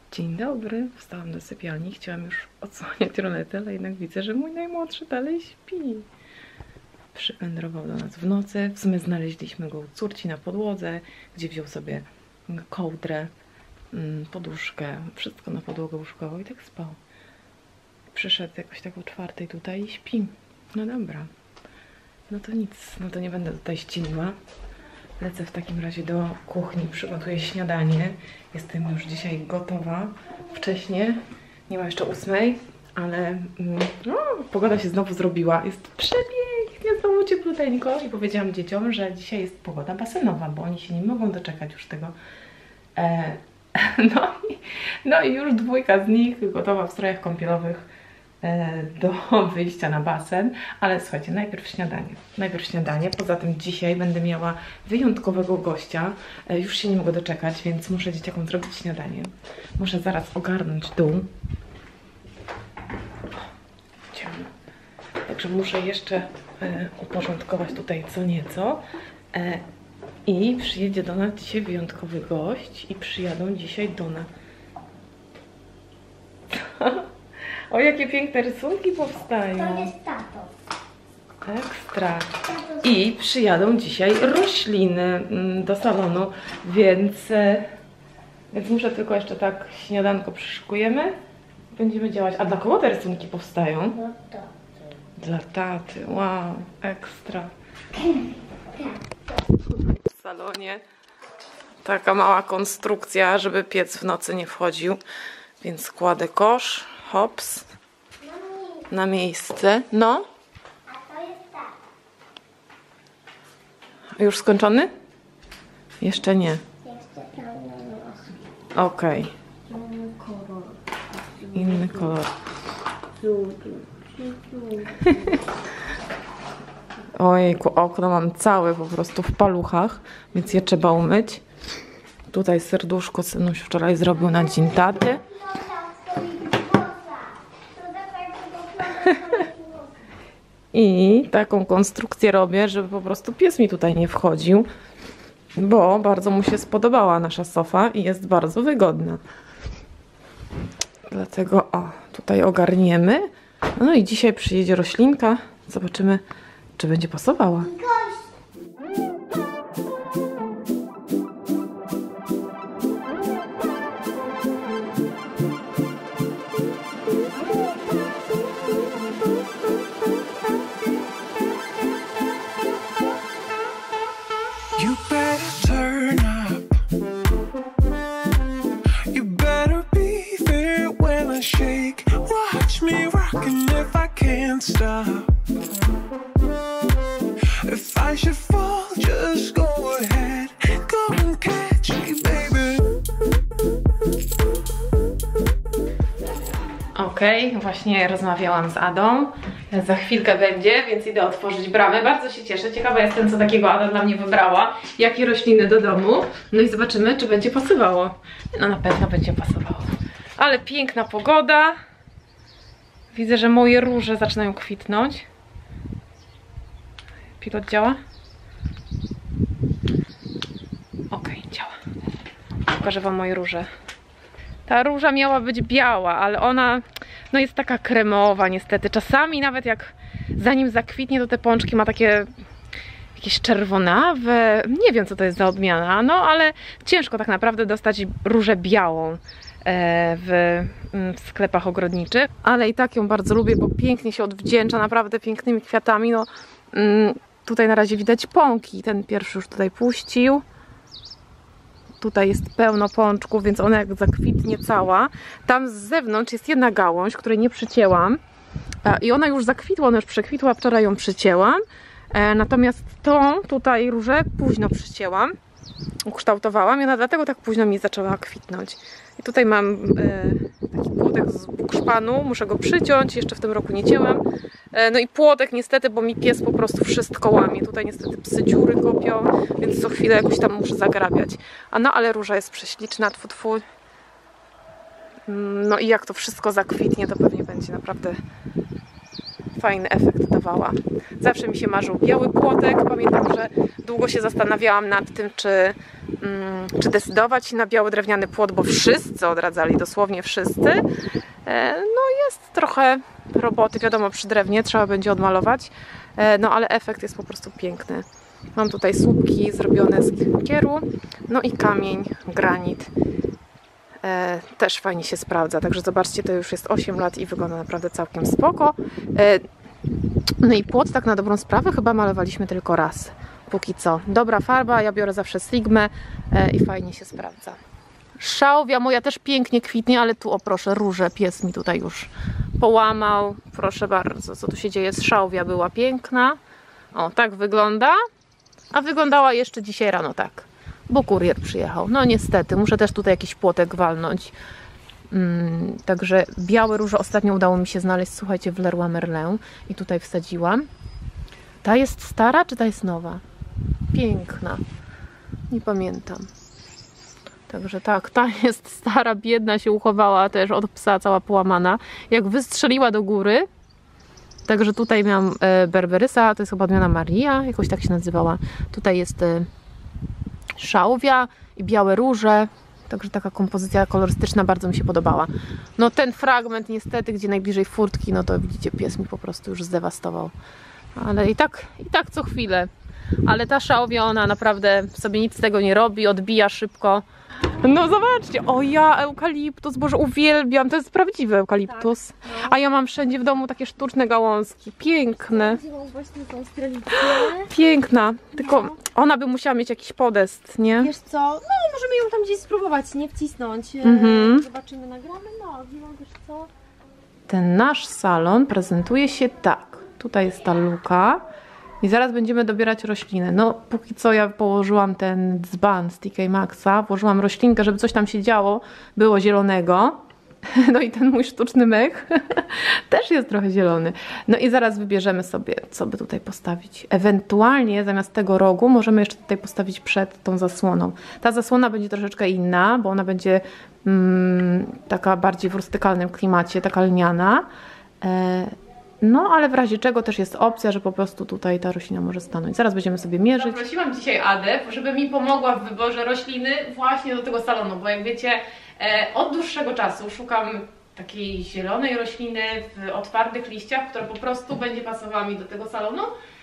Dzień dobry, wstałam do sypialni, chciałam już odsłaniać rolety, ale jednak widzę, że mój najmłodszy dalej śpi. Przywędrował do nas w nocy, w sumie znaleźliśmy go u córci na podłodze, gdzie wziął sobie kołdrę, poduszkę, wszystko na podłogę łóżkową i tak spał. Przyszedł jakoś tak o 4:00 tutaj i śpi. No dobra, no to nic, no to nie będę tutaj ściniła. Lecę w takim razie do kuchni, przygotuję śniadanie. Jestem już dzisiaj gotowa. Wcześniej, nie ma jeszcze 8:00, ale no, pogoda się znowu zrobiła. Jest przepięknie, znowu ciepluteńko. I powiedziałam dzieciom, że dzisiaj jest pogoda basenowa, bo oni się nie mogą doczekać już tego. No i już 2 z nich gotowa w strojach kąpielowych do wyjścia na basen, ale słuchajcie, najpierw śniadanie, poza tym dzisiaj będę miała wyjątkowego gościa, już się nie mogę doczekać, więc muszę dzieciakom zrobić śniadanie, muszę zaraz ogarnąć dół, ciemno, także muszę jeszcze uporządkować tutaj co nieco i przyjedzie do nas dzisiaj wyjątkowy gość i przyjadą dzisiaj do nas. O, jakie piękne rysunki powstają. To jest tato. Ekstra. I przyjadą dzisiaj rośliny do salonu, więc muszę tylko jeszcze tak śniadanko przyszykujemy. Będziemy działać. A dla kogo te rysunki powstają? Dla taty. Dla taty. Wow, ekstra. W salonie taka mała konstrukcja, żeby piec w nocy nie wchodził, więc kładę kosz. Hops, na miejsce. No. A to jest tak. Już skończony? Jeszcze nie. Jeszcze tam na nos. Okej. Inny kolor. Inny kolor. Ojejku, okno mam całe po prostu w paluchach, więc je trzeba umyć. Tutaj serduszko synuś wczoraj zrobił na dzień taty. I taką konstrukcję robię, żeby po prostu pies mi tutaj nie wchodził, bo bardzo mu się spodobała nasza sofa i jest bardzo wygodna. Dlatego tutaj ogarniemy. No i dzisiaj przyjedzie roślinka. Zobaczymy, czy będzie pasowała. You better turn up. You better be there when I shake. Watch me rockin' if I can't stop. If I should fall, just go ahead. Go and catch me, baby. Okej, właśnie rozmawiałam z Adą. Za chwilkę będzie, więc idę otworzyć bramę. Bardzo się cieszę. Ciekawa jestem, co takiego Ada dla mnie wybrała. Jakie rośliny do domu. No i zobaczymy, czy będzie pasowało. No na pewno będzie pasowało. Ale piękna pogoda. Widzę, że moje róże zaczynają kwitnąć. Pilot działa? Okej, działa. Pokażę wam moje róże. Ta róża miała być biała, ale ona no jest taka kremowa niestety. Czasami nawet jak zanim zakwitnie, to te pączki ma takie jakieś czerwonawe. Nie wiem, co to jest za odmiana, no ale ciężko tak naprawdę dostać różę białą w sklepach ogrodniczych. Ale i tak ją bardzo lubię, bo pięknie się odwdzięcza naprawdę pięknymi kwiatami. No, tutaj na razie widać pąki. Ten pierwszy już tutaj puścił. Tutaj jest pełno pączków, więc ona jak zakwitnie cała. Tam z zewnątrz jest jedna gałąź, której nie przycięłam. I ona już zakwitła, ona już przekwitła, wczoraj ją przycięłam. Natomiast tą tutaj różę późno przycięłam. Ukształtowałam i ona dlatego tak późno mi zaczęła kwitnąć. I tutaj mam taki płotek z bukszpanu, muszę go przyciąć, jeszcze w tym roku nie cięłam. No i płotek niestety, bo mi pies po prostu wszystko łamie. Tutaj niestety psy dziury kopią, więc co chwilę jakoś tam muszę zagrabiać. No ale róża jest prześliczna, tfu, tfu. No i jak to wszystko zakwitnie, to pewnie będzie naprawdę fajny efekt dawała. Zawsze mi się marzył biały płotek. Pamiętam, że długo się zastanawiałam nad tym, czy decydować się na biały drewniany płot, bo wszyscy odradzali, dosłownie wszyscy. No jest trochę roboty, wiadomo, przy drewnie trzeba będzie odmalować, no ale efekt jest po prostu piękny. Mam tutaj słupki zrobione z klinkieru, no i kamień, granit. Też fajnie się sprawdza, także zobaczcie, to już jest 8 lat i wygląda naprawdę całkiem spoko. No i płot tak na dobrą sprawę chyba malowaliśmy tylko raz, póki co. Dobra farba, ja biorę zawsze Sigmę i fajnie się sprawdza. Szałwia moja też pięknie kwitnie, ale tu o proszę, róże pies mi tutaj już połamał. Proszę bardzo, co tu się dzieje? Szałwia była piękna. O, tak wygląda. A wyglądała jeszcze dzisiaj rano tak, bo kurier przyjechał. No niestety, muszę też tutaj jakiś płotek walnąć. Także białe róże ostatnio udało mi się znaleźć, słuchajcie, w Leroy Merlin i tutaj wsadziłam. Ta jest stara, czy ta jest nowa? Piękna. Nie pamiętam. Także tak, ta jest stara, biedna, się uchowała też od psa, cała połamana. Jak wystrzeliła do góry. Także tutaj miałam berberysa, to jest chyba odmiana Maria, jakoś tak się nazywała. Tutaj jest szałwia i białe róże. Także taka kompozycja kolorystyczna bardzo mi się podobała. No ten fragment niestety, gdzie najbliżej furtki, no to widzicie, pies mi po prostu już zdewastował. Ale i tak co chwilę. Ale ta szałwia, ona naprawdę sobie nic z tego nie robi, odbija szybko. No zobaczcie, o ja eukaliptus, Boże, uwielbiam, to jest prawdziwy eukaliptus. Tak, no. A ja mam wszędzie w domu takie sztuczne gałązki, piękne. Właśnie tą strelicę. Piękna, tylko ona by musiała mieć jakiś podest, nie? Wiesz co, no możemy ją tam gdzieś spróbować, nie wcisnąć. Zobaczymy, nagramy, no, wiesz co. Ten nasz salon prezentuje się tak. Tutaj jest ta luka. I zaraz będziemy dobierać rośliny. No, póki co ja położyłam ten dzban z TK Maxa, włożyłam roślinkę, żeby coś tam się działo, było zielonego. No i ten mój sztuczny mech też jest trochę zielony. No i zaraz wybierzemy sobie, co by tutaj postawić. Ewentualnie zamiast tego rogu możemy jeszcze tutaj postawić przed tą zasłoną. Ta zasłona będzie troszeczkę inna, bo ona będzie taka bardziej w rustykalnym klimacie, taka lniana. No, ale w razie czego też jest opcja, że po prostu tutaj ta roślina może stanąć. Zaraz będziemy sobie mierzyć. Prosiłam dzisiaj Adę, żeby mi pomogła w wyborze rośliny właśnie do tego salonu, bo jak wiecie, od dłuższego czasu szukam takiej zielonej rośliny o twardych liściach, która po prostu będzie pasowała mi do tego salonu.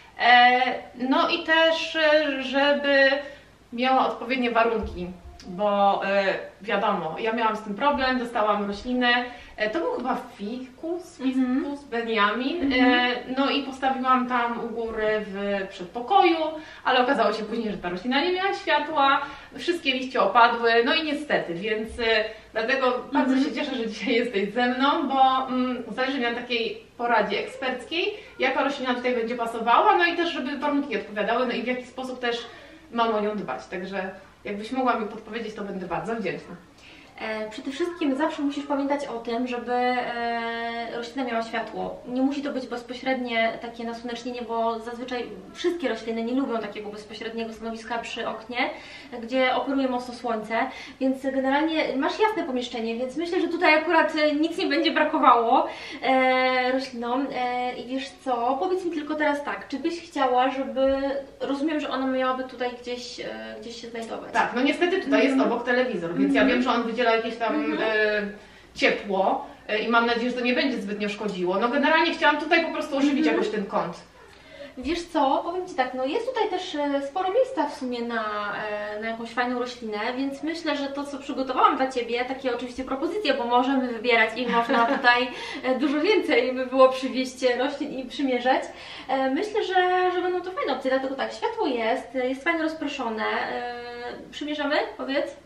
No i też, żeby miała odpowiednie warunki. Bo wiadomo, ja miałam z tym problem, dostałam roślinę, to był chyba ficus Benjamin, no i postawiłam tam u góry w przedpokoju, ale okazało się później, że ta roślina nie miała światła, wszystkie liście opadły, no i niestety, więc dlatego bardzo się cieszę, że dzisiaj jesteś ze mną, bo zależy mi na takiej poradzie eksperckiej, jaka roślina tutaj będzie pasowała, no i też żeby warunki odpowiadały, no i w jaki sposób też mam o nią dbać, także jakbyś mogła mi podpowiedzieć, to będę bardzo wdzięczna. Przede wszystkim zawsze musisz pamiętać o tym, żeby roślina miała światło. Nie musi to być bezpośrednie takie nasłonecznienie, bo zazwyczaj wszystkie rośliny nie lubią takiego bezpośredniego stanowiska przy oknie, gdzie operuje mocno słońce, więc generalnie masz jasne pomieszczenie, więc myślę, że tutaj akurat nic nie będzie brakowało roślinom. I wiesz co, powiedz mi tylko teraz tak, czy byś chciała, żeby, rozumiem, że ona miałaby tutaj gdzieś się znajdować. Tak, no niestety tutaj jest obok telewizor, więc ja wiem, że on wydziela jakieś tam ciepło i mam nadzieję, że to nie będzie zbytnio szkodziło. No generalnie chciałam tutaj po prostu ożywić jakoś ten kąt. Wiesz co, powiem Ci tak, no jest tutaj też sporo miejsca w sumie na jakąś fajną roślinę, więc myślę, że to, co przygotowałam dla Ciebie, takie oczywiście propozycje, bo możemy wybierać i można tutaj dużo więcej by było przywieźć roślin i przymierzać. Myślę, że będą to fajne opcje, dlatego tak, światło jest fajnie rozproszone. Przymierzamy? Powiedz.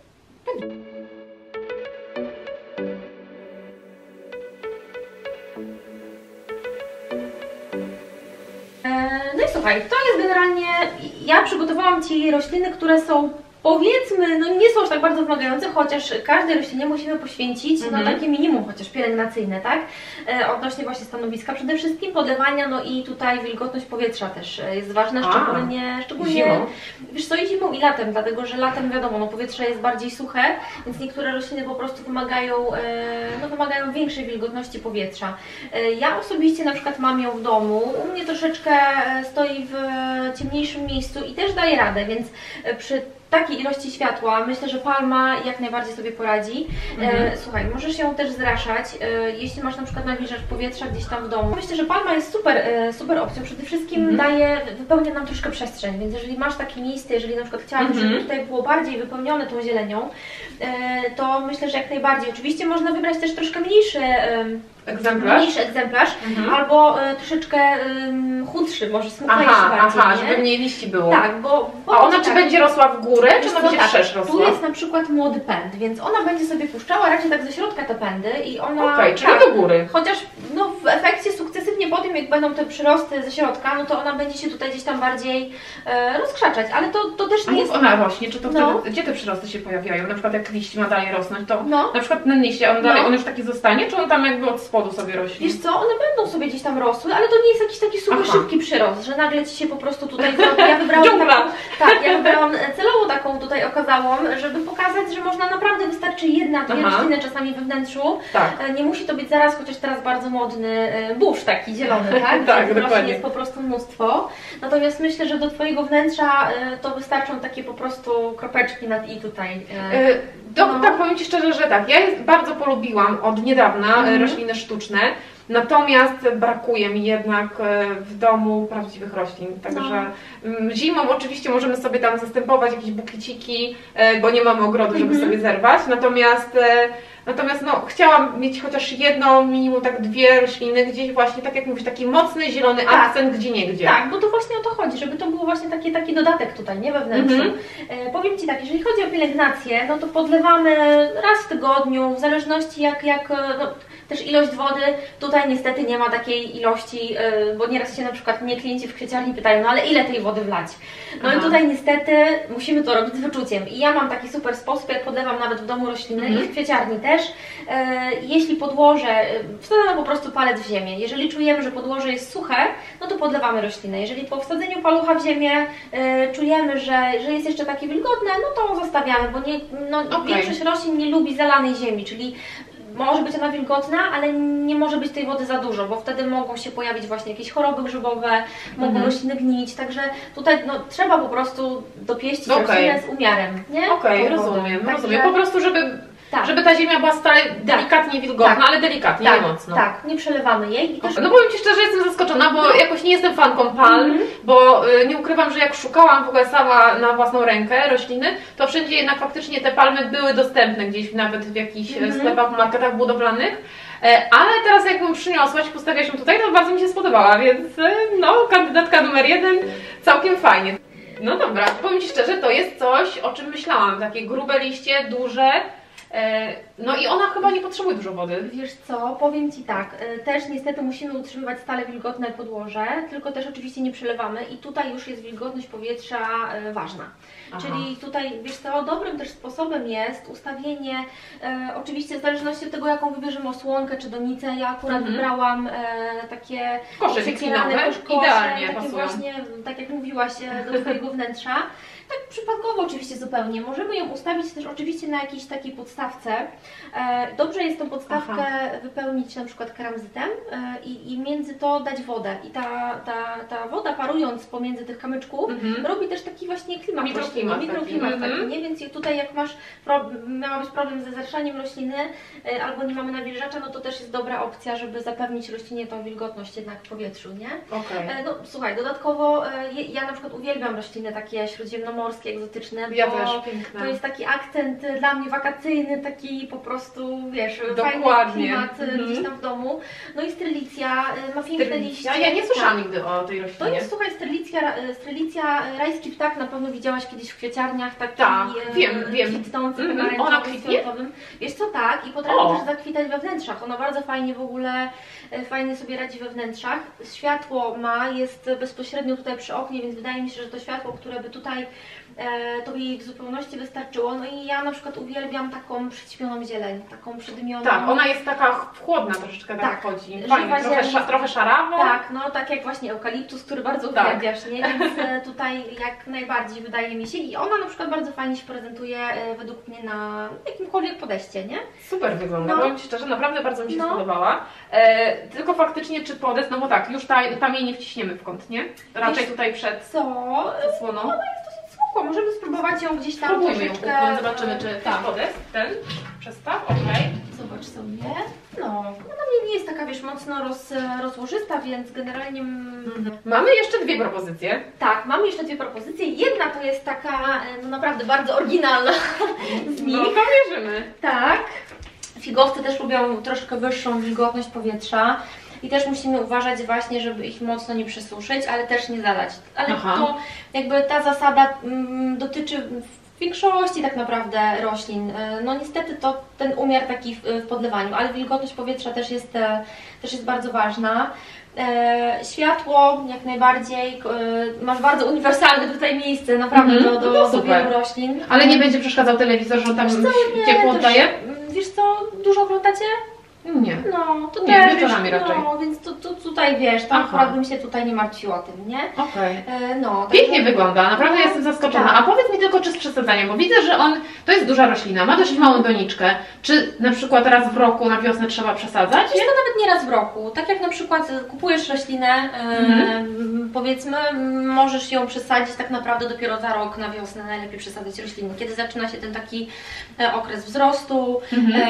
No i słuchaj, to jest generalnie, ja przygotowałam Ci rośliny, które są powiedzmy, no nie są aż tak bardzo wymagające, chociaż każdej roślinie musimy poświęcić no takie minimum chociaż pielęgnacyjne, tak? Odnośnie właśnie stanowiska przede wszystkim, podlewania, no i tutaj wilgotność powietrza też jest ważna, szczególnie zimą. Wiesz co, i zimą i latem, dlatego że latem wiadomo, no powietrze jest bardziej suche, więc niektóre rośliny po prostu wymagają większej wilgotności powietrza. Ja osobiście na przykład mam ją w domu, u mnie troszeczkę stoi w ciemniejszym miejscu i też daje radę, więc przy takiej ilości światła myślę, że palma jak najbardziej sobie poradzi. Słuchaj, możesz ją też zraszać, jeśli masz na przykład nawilżacz powietrza gdzieś tam w domu. Myślę, że palma jest super opcją. Przede wszystkim wypełnia nam troszkę przestrzeń, więc jeżeli masz takie miejsce, jeżeli na przykład chciałabyś, żeby tutaj było bardziej wypełnione tą zielenią, to myślę, że jak najbardziej. Oczywiście można wybrać też troszkę mniejszy egzemplarz albo troszeczkę chudszy, może smukłejszy bardziej, żeby mniej liści było. Tak, bo a ona czy będzie rosła w górę, czy ona będzie wszerz rosła? Tu jest na przykład młody pęd, więc ona będzie sobie puszczała raczej tak ze środka te pędy i ona... czyli do góry. Chociaż no, w efekcie sukcesywnie po tym, jak będą te przyrosty ze środka, no to ona będzie się tutaj gdzieś tam bardziej rozkrzaczać, ale to też nie jest... ona rośnie, czy to wtedy, gdzie te przyrosty się pojawiają? Na przykład jak liść ma dalej rosnąć, to na przykład na liście on już taki zostanie, czy on tam jakby od spodu sobie rośnie? Wiesz co, one będą sobie gdzieś tam rosły, ale to nie jest jakiś taki super szybki przyrost, że nagle Ci się po prostu tutaj zrobi. Ja wybrałam celowo taką tutaj okazałą, żeby pokazać, że można naprawdę, wystarczy jedna, dwie rośliny czasami we wnętrzu. Nie musi to być zaraz, chociaż teraz bardzo modny burz taki zielony, tak? Tak, roślin jest po prostu mnóstwo. Natomiast myślę, że do Twojego wnętrza to wystarczą takie po prostu kropeczki nad i tutaj. Tak, powiem Ci szczerze, że tak. Ja bardzo polubiłam od niedawna rośliny sztuczne. Natomiast brakuje mi jednak w domu prawdziwych roślin, także zimą oczywiście możemy sobie tam zastępować jakieś bukieciki, bo nie mamy ogrodu, żeby sobie zerwać, natomiast no, chciałam mieć chociaż jedną, minimum tak dwie rośliny, gdzieś właśnie, tak jak mówisz, taki mocny zielony akcent gdzieniegdzie. Tak, bo to właśnie o to chodzi, żeby to było właśnie taki dodatek tutaj, nie we wnętrzu. Powiem Ci tak, jeżeli chodzi o pielęgnację, no to podlewamy raz w tygodniu, w zależności też ilość wody, tutaj niestety nie ma takiej ilości, bo nieraz się na przykład mnie klienci w kwieciarni pytają, no ale ile tej wody wlać? No i tutaj niestety musimy to robić z wyczuciem. I ja mam taki super sposób, jak podlewam nawet w domu rośliny i w kwieciarni też. Jeśli podłoże, wsadzamy po prostu palec w ziemię. Jeżeli czujemy, że podłoże jest suche, no to podlewamy roślinę. Jeżeli po wsadzeniu palucha w ziemię czujemy, że jest jeszcze takie wilgotne, no to zostawiamy, bo większość roślin nie lubi zalanej ziemi, czyli może być ona wilgotna, ale nie może być tej wody za dużo, bo wtedy mogą się pojawić właśnie jakieś choroby grzybowe, mogą rośliny gnić, także tutaj trzeba po prostu dopieścić roślinę z umiarem, nie? Rozumiem. Po prostu, żeby ta ziemia była stale delikatnie wilgotna, ale delikatnie, nie mocno. Tak, nie przelewamy jej. No powiem Ci szczerze, jestem zaskoczona, bo jakoś nie jestem fanką palm, bo nie ukrywam, że jak szukałam w ogóle sama na własną rękę rośliny, to wszędzie jednak faktycznie te palmy były dostępne gdzieś nawet w jakichś sklepach, marketach budowlanych. Ale teraz jakbym przyniosła, postawiłaś ją tutaj, to bardzo mi się spodobała, więc kandydatka numer 1 całkiem fajnie. No dobra, powiem Ci szczerze, to jest coś, o czym myślałam, takie grube liście, duże. No i ona chyba nie potrzebuje dużo wody. Wiesz co, powiem Ci tak, też niestety musimy utrzymywać stale wilgotne podłoże, tylko też oczywiście nie przelewamy i tutaj już jest wilgotność powietrza ważna. Czyli tutaj, wiesz co, dobrym też sposobem jest ustawienie, oczywiście w zależności od tego, jaką wybierzemy osłonkę czy donicę, ja akurat wybrałam takie kosze wiklinowe, idealnie takie pasują. Właśnie, tak jak mówiłaś, do Twojego wnętrza. Tak przypadkowo oczywiście zupełnie. Możemy ją ustawić też oczywiście na jakiejś takiej podstawce. Dobrze jest tą podstawkę wypełnić na przykład keramzytem i między to dać wodę. I ta woda parując pomiędzy tych kamyczków robi też taki właśnie klimat. Mikroklimat taki, nie? Więc tutaj jak miałabyś problem ze zraszaniem rośliny albo nie mamy nawilżacza, no to też jest dobra opcja, żeby zapewnić roślinie tą wilgotność jednak w powietrzu, nie? No słuchaj, dodatkowo ja na przykład uwielbiam rośliny takie śródziemnomorskie, egzotyczne, bo to jest taki akcent dla mnie wakacyjny, taki po prostu, wiesz, fajny klimat gdzieś tam w domu. No i Strelicja ma piękne liście. Ja nie słyszałam nigdy o tej roślinie. To jest, słuchaj, Strelicja, rajski ptak, na pewno widziałaś kiedyś w kwieciarniach, taki kwitnący, ona kwitnie? Wiesz co, tak, i potrafi też zakwitać we wnętrzach. Ona bardzo fajnie w ogóle, fajnie sobie radzi we wnętrzach. Światło jest bezpośrednio tutaj przy oknie, więc wydaje mi się, że to światło, które by tutaj to by jej w zupełności wystarczyło. No i ja na przykład uwielbiam taką przyćmioną zieleń, taką przydymioną. Tak, ona jest taka chłodna troszeczkę, tak chodzi. Fajnie, trochę szarawa. Tak, no tak jak właśnie eukaliptus, który bardzo uwielbiasz, nie? Więc tutaj jak najbardziej wydaje mi się i ona na przykład bardzo fajnie się prezentuje według mnie na jakimkolwiek podejście, nie? Super wygląda, powiem Ci szczerze, naprawdę bardzo mi się spodobała. Tylko faktycznie czy podest, no bo tak, już tam jej nie wciśniemy w kąt, nie? Raczej tutaj przed zasłoną. Ona jest dosyć spoko, możemy spróbować ją gdzieś tam Spróbujmy ją troszeczkę... upchnąć, zobaczymy czy podest, ten przestaw, Zobacz sobie. No, ona nie jest taka, wiesz, mocno rozłożysta, więc generalnie... Mamy jeszcze dwie propozycje. Tak, mamy jeszcze dwie propozycje. Jedna to jest taka, no naprawdę bardzo oryginalna z nich. No to mierzymy. Tak. Figowce też lubią troszkę wyższą wilgotność powietrza. I też musimy uważać właśnie, żeby ich mocno nie przesuszyć, ale też nie zalać. Ale to jakby ta zasada dotyczy w większości tak naprawdę roślin. No niestety to ten umiar taki w podlewaniu, ale wilgotność powietrza też jest bardzo ważna. Światło jak najbardziej, masz bardzo uniwersalne tutaj miejsce naprawdę do wielu roślin. Ale nie będzie przeszkadzał telewizor, że tam ciepło oddaje? Wiesz co, dużo oglądacie? Nie. No, to nie, też, wieczorami raczej. No, więc to tutaj wiesz, tam akurat bym się tutaj nie martwiła tym, nie? Okej. No, Pięknie wygląda, naprawdę jestem zaskoczona. Tak. A powiedz mi tylko, czy z przesadzaniem, bo widzę, że to jest duża roślina, ma dość małą doniczkę. Czy na przykład raz w roku na wiosnę trzeba przesadzać? Wiesz, to nawet nie raz w roku. Tak jak na przykład kupujesz roślinę, powiedzmy, możesz ją przesadzić tak naprawdę dopiero za rok na wiosnę, najlepiej przesadzać rośliny. Kiedy zaczyna się ten taki okres wzrostu,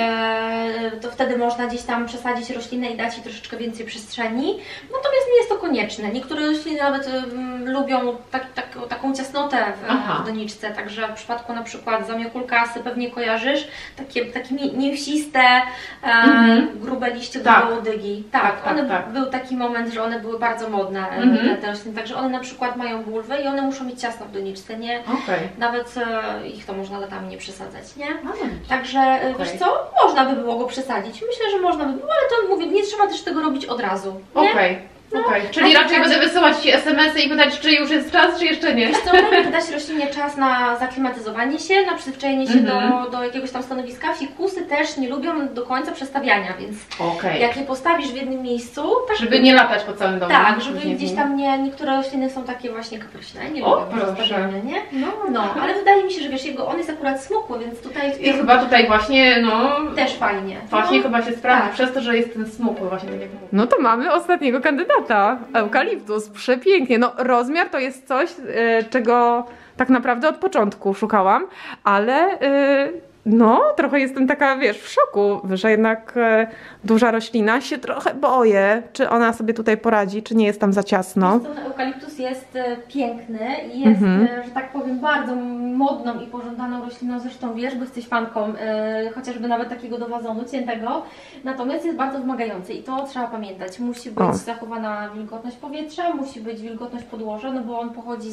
to wtedy można gdzieś tam przesadzić roślinę i dać jej troszeczkę więcej przestrzeni. Natomiast nie jest to konieczne. Niektóre rośliny nawet lubią taką ciasnotę w doniczce, także w przypadku na przykład zamiokulkasy pewnie kojarzysz, takie mięsiste, grube liście do łodygi. Był taki moment, że one były bardzo modne, te rośliny, także one na przykład mają bulwy i one muszą mieć ciasno w doniczce, nie? Nawet ich to można latami nie przesadzać, nie? Także wiesz co, można by było go przesadzić. Myślę, że można by było, ale to mówię, nie trzeba też tego robić od razu. Czyli raczej będę wysyłać Ci SMS-y i pytać, czy już jest czas, czy jeszcze nie? Wiesz co, lepiej dać roślinie czas na zaklimatyzowanie się, na przyzwyczajenie się do jakiegoś tam stanowiska. Fikusy też nie lubią do końca przestawiania, więc jak je postawisz w jednym miejscu... Tak, żeby nie latać po całym domu. Tak, żeby gdzieś tam niektóre rośliny są takie właśnie kapryśne, nie lubią przestawiania, nie? No, ale wydaje mi się, że wiesz, on jest akurat smukły, więc tutaj... I chyba tutaj właśnie, też fajnie. Właśnie chyba się sprawdzi przez to, że jest ten smukły właśnie, tak jak mówię. No to mamy ostatniego kandydata. Eukaliptus, przepięknie. No rozmiar to jest coś, czego tak naprawdę od początku szukałam, ale no trochę jestem taka, wiesz, w szoku, że jednak duża roślina, się trochę boję, czy ona sobie tutaj poradzi, czy nie jest tam za ciasno. Eukaliptus jest piękny i jest, że tak powiem, bardzo modną i pożądaną rośliną, zresztą wiesz, bo jesteś fanką chociażby nawet takiego do wazonu ciętego, natomiast jest bardzo wymagający i to trzeba pamiętać. Musi być zachowana wilgotność powietrza, musi być wilgotność podłoża, no bo on pochodzi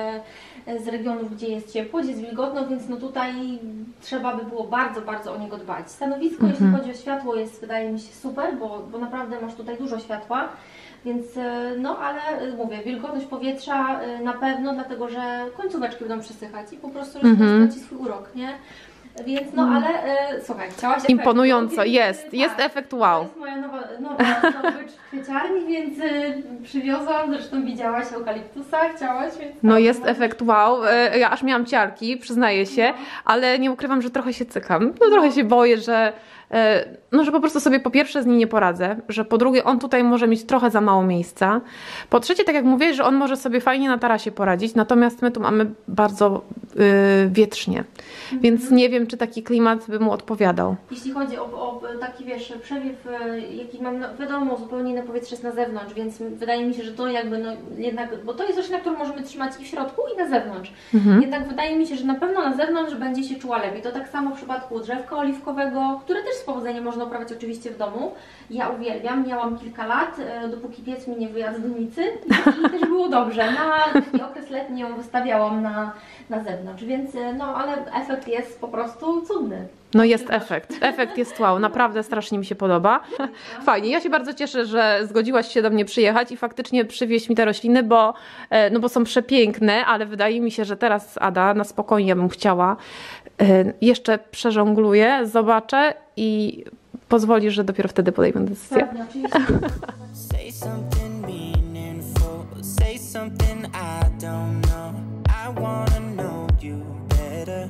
z regionów, gdzie jest ciepło, gdzie jest wilgotno, więc no tutaj trzeba by było bardzo, bardzo o niego dbać. Stanowisko, jeśli chodzi o światło, jest, wydaje mi się, super, bo naprawdę masz tutaj dużo światła, więc no ale mówię, wilgotność powietrza na pewno, dlatego że końcóweczki będą przesychać i po prostu roślina straci swój urok, nie? Więc no ale słuchaj, chciałaś efekt. Imponująco, jest efekt wow. To jest moja nowa zdobycz w kwieciarni, więc przywiozłam, zresztą widziałaś eukaliptusa, chciałaś, więc... No jest efekt wow, ja aż miałam ciarki, przyznaję się, ale nie ukrywam, że trochę się cykam, trochę się boję, że że po prostu sobie po pierwsze z nim nie poradzę, że po drugie on tutaj może mieć trochę za mało miejsca, po trzecie, tak jak mówię, że on może sobie fajnie na tarasie poradzić, natomiast my tu mamy bardzo wietrznie, więc nie wiem, czy taki klimat by mu odpowiadał. Jeśli chodzi o taki, wiesz, przewiew, jaki mam, wiadomo, zupełnie inne powietrze jest na zewnątrz, więc wydaje mi się, że to jakby, no jednak, bo to jest roślina, którą możemy trzymać i w środku, i na zewnątrz. Jednak wydaje mi się, że na pewno na zewnątrz będzie się czuła lepiej. To tak samo w przypadku drzewka oliwkowego, które też z powodzeniem można uprawiać oczywiście w domu. Ja uwielbiam, miałam kilka lat, dopóki pies mi nie wyjadł z donicy i też było dobrze. Na taki okres letni ją wystawiałam na zewnątrz, więc no ale efekt jest po prostu cudny. No jest efekt. Efekt jest wow. Naprawdę strasznie mi się podoba. Fajnie. Ja się bardzo cieszę, że zgodziłaś się do mnie przyjechać i faktycznie przywieźć mi te rośliny, bo, no bo są przepiękne, ale wydaje mi się, że teraz Ada, na spokojnie bym chciała, jeszcze przeżongluję, zobaczę i pozwolisz, że dopiero wtedy podejmę decyzję. Pewnie, oczywiście. Say something meaningful, say something I don't know. I wanna know you better.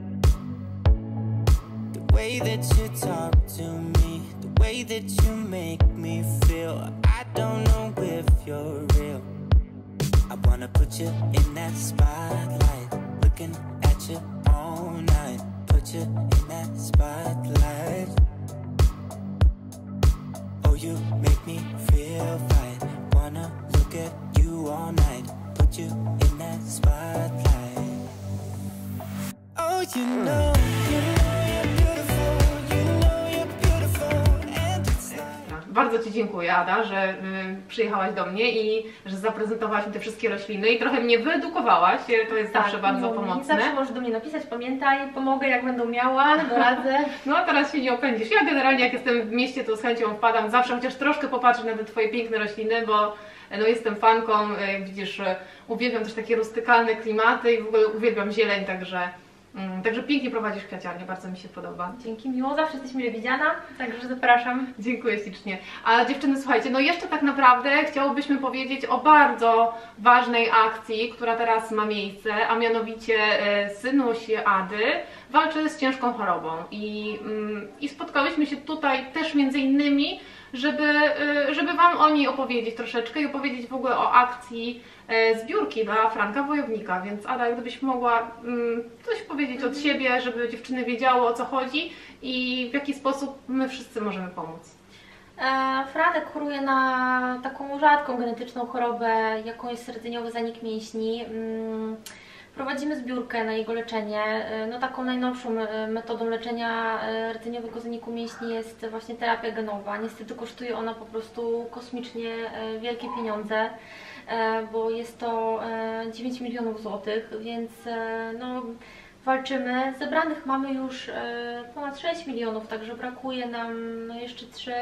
The way that you talk to me, the way that you make me feel. I don't know if you're real. I wanna put you in that spotlight, looking at you all night. Put you in that spotlight. Oh, you make me feel fine. Wanna look at you all night. Put you in that spotlight. Oh, you know you're beautiful. You know you're beautiful. And it's like... Bardzo Ci dziękuję, Ada, że przyjechałaś do mnie i że zaprezentowałaś mi te wszystkie rośliny i trochę mnie wyedukowałaś. To jest zawsze bardzo pomocne. Zawsze możesz do mnie napisać, pamiętaj, pomogę jak będę miała, doradzę. No a teraz się nie opędzisz. Ja generalnie jak jestem w mieście, to z chęcią wpadam zawsze, chociaż troszkę popatrzę na te Twoje piękne rośliny, bo no jestem fanką, jak widzisz, uwielbiam też takie rustykalne klimaty i w ogóle uwielbiam zieleń, także pięknie prowadzisz kwiaciarnię, bardzo mi się podoba. Dzięki, miło, zawsze jesteś mile widziana, także zapraszam. Dziękuję ślicznie. A dziewczyny, słuchajcie, no jeszcze tak naprawdę chciałobyśmy powiedzieć o bardzo ważnej akcji, która teraz ma miejsce, a mianowicie synuś Ady walczy z ciężką chorobą i spotkałyśmy się tutaj też między innymi, żeby Wam o niej opowiedzieć troszeczkę i opowiedzieć w ogóle o akcji zbiórki dla Franka Wojownika, więc Ada, gdybyś mogła coś powiedzieć od siebie, żeby dziewczyny wiedziały, o co chodzi i w jaki sposób my wszyscy możemy pomóc. Franek choruje na taką rzadką genetyczną chorobę, jaką jest rdzeniowy zanik mięśni. Prowadzimy zbiórkę na jego leczenie. No taką najnowszą metodą leczenia rdzeniowego zaniku mięśni jest właśnie terapia genowa. Niestety kosztuje ona po prostu kosmicznie wielkie pieniądze, bo jest to 9 milionów złotych, więc no, walczymy. Zebranych mamy już ponad 6 milionów, także brakuje nam no, jeszcze 3.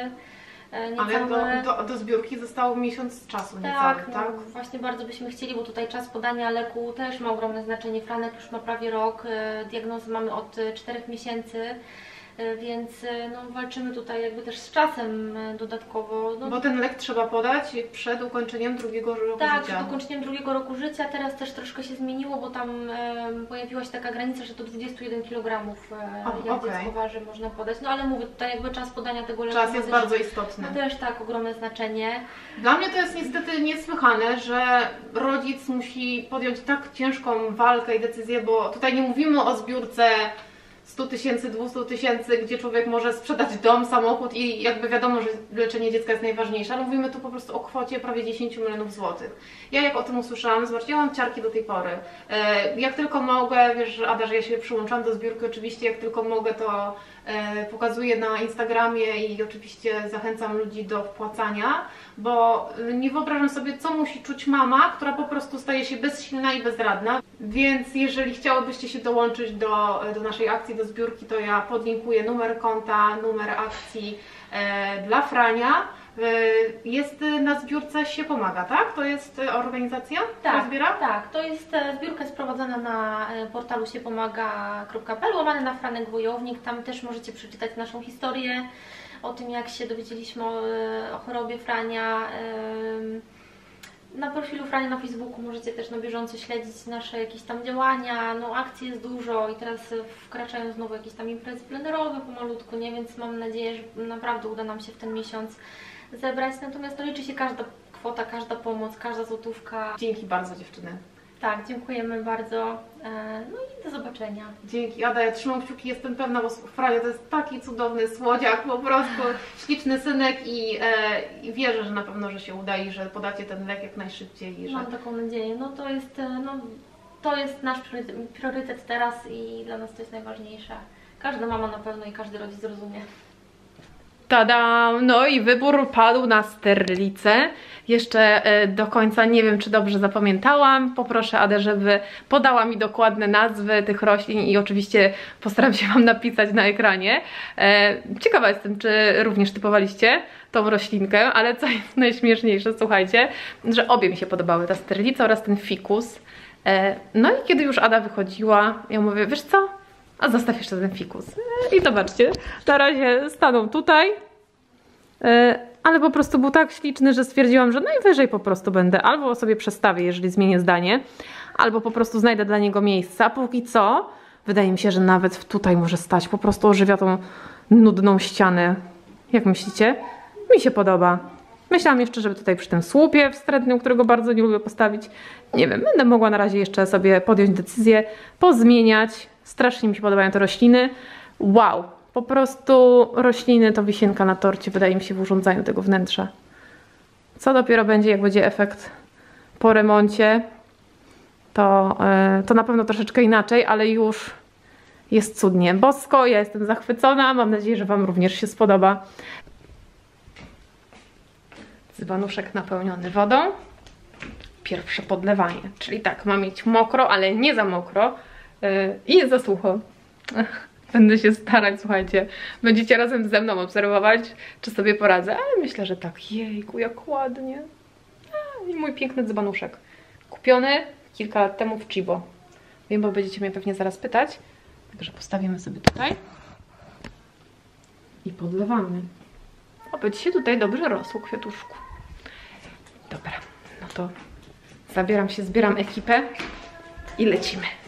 Ale do zbiórki zostało miesiąc czasu tak, niecały, no, tak? właśnie bardzo byśmy chcieli, bo tutaj czas podania leku też ma ogromne znaczenie. Franek już ma prawie rok, diagnozę mamy od 4 miesięcy, więc no, walczymy tutaj jakby też z czasem dodatkowo. No, bo ten lek trzeba podać przed ukończeniem drugiego roku tak, życia. przed ukończeniem drugiego roku życia. Teraz też troszkę się zmieniło, bo tam pojawiła się taka granica, że do 21 kg jak dziecko waży można podać. No ale mówię, tutaj jakby czas podania tego leku czas jest też, bardzo istotny. ma też tak ogromne znaczenie. Dla mnie to jest niestety niesłychane, że rodzic musi podjąć tak ciężką walkę i decyzję, bo tutaj nie mówimy o zbiórce 100 tysięcy, 200 tysięcy, gdzie człowiek może sprzedać dom, samochód i jakby wiadomo, że leczenie dziecka jest najważniejsze, ale mówimy tu po prostu o kwocie prawie 10 milionów złotych. Ja jak o tym usłyszałam, zobaczcie, ja mam ciarki do tej pory. Jak tylko mogę, wiesz, Ada, że ja się przyłączam do zbiórki, oczywiście jak tylko mogę, to pokazuję na Instagramie i oczywiście zachęcam ludzi do wpłacania, bo nie wyobrażam sobie, co musi czuć mama, która po prostu staje się bezsilna i bezradna. Więc jeżeli chciałybyście się dołączyć do naszej akcji, do zbiórki, to ja podlinkuję numer konta, numer akcji dla Frania. Jest na zbiórce Się Pomaga, tak? To jest organizacja, która zbiera? Tak, to jest zbiórka sprowadzana na portalu siepomaga.pl, łamane na Franek Wojownik. Tam też możecie przeczytać naszą historię o tym, jak się dowiedzieliśmy o chorobie Frania. Na profilu Frania na Facebooku możecie też na bieżąco śledzić nasze jakieś tam działania, no akcji jest dużo i teraz wkraczają znowu jakieś tam imprezy plenerowe pomalutku, nie? Więc mam nadzieję, że naprawdę uda nam się w ten miesiąc zebrać, natomiast to liczy się każda kwota, każda pomoc, każda złotówka. Dzięki bardzo, dziewczyny. Tak, dziękujemy bardzo, no i do zobaczenia. Dzięki, Ada, ja trzymam kciuki, jestem pewna, bo Frania to jest taki cudowny słodziak, po prostu śliczny synek i wierzę, że na pewno, że się uda i że podacie ten lek jak najszybciej. I że... Mam taką nadzieję, no to jest nasz priorytet teraz i dla nas to jest najważniejsze. Każda mama na pewno i każdy rodzic zrozumie. Tada! No i wybór padł na sterlicę. Jeszcze do końca nie wiem, czy dobrze zapamiętałam. Poproszę Adę, żeby podała mi dokładne nazwy tych roślin i oczywiście postaram się Wam napisać na ekranie. Ciekawa jestem, czy również typowaliście tą roślinkę, ale co jest najśmieszniejsze, słuchajcie, że obie mi się podobały, ta sterlica oraz ten fikus. No i kiedy już Ada wychodziła, ja mówię, wiesz co? A zostaw jeszcze ten fikus. I zobaczcie, na razie stanął tutaj, ale po prostu był tak śliczny, że stwierdziłam, że najwyżej po prostu będę albo sobie przestawię, jeżeli zmienię zdanie, albo po prostu znajdę dla niego miejsce. A póki co, wydaje mi się, że nawet tutaj może stać. Po prostu ożywia tą nudną ścianę. Jak myślicie? Mi się podoba. Myślałam jeszcze, żeby tutaj przy tym słupie wstrętnym, którego bardzo nie lubię postawić. Nie wiem, będę mogła na razie jeszcze sobie podjąć decyzję, pozmieniać. Strasznie mi się podobają te rośliny. Wow, po prostu rośliny to wisienka na torcie, wydaje mi się, w urządzaniu tego wnętrza. Co dopiero będzie, jak będzie efekt po remoncie, to na pewno troszeczkę inaczej, ale już jest cudnie. Bosko, ja jestem zachwycona, mam nadzieję, że Wam również się spodoba. Dzbanuszek napełniony wodą. Pierwsze podlewanie, czyli tak, ma mieć mokro, ale nie za mokro i jest za sucho. Będę się starać, słuchajcie. Będziecie razem ze mną obserwować, czy sobie poradzę, ale myślę, że tak. Jejku, jak ładnie. I mój piękny dzbanuszek. Kupiony kilka lat temu w Chibo. Wiem, bo będziecie mnie pewnie zaraz pytać. Także postawimy sobie tutaj. I podlewamy. Oby ci się tutaj dobrze rosło, kwiatuszku. Dobra, no to zabieram się, zbieram ekipę i lecimy.